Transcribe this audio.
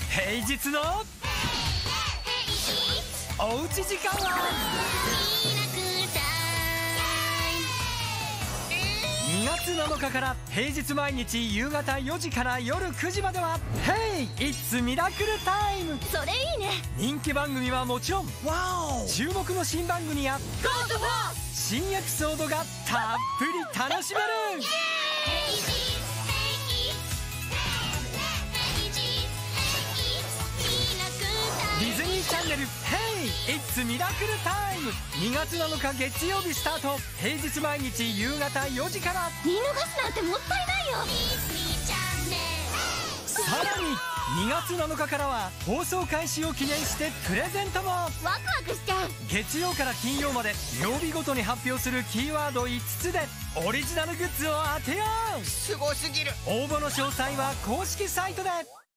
平日のおうち時間は2月7日から平日毎日夕方4時から夜9時までは Hey! It's ミラクルタイム。 それいいね。 人気番組はもちろん、注目の新番組や新エピソードがたっぷり楽しめる。ディズニーチャンネル Hey! It's ミラクルタイム。2月7日月曜日スタート。平日毎日夕方4時から。 見逃すなんてもったいないよ。 さらに2月7日からは放送開始を記念してプレゼントも。 ワクワクしちゃう。 月曜から金曜まで曜日ごとに発表するキーワード5つでオリジナルグッズを当てよう。 すごすぎる。 応募の詳細は公式サイトで。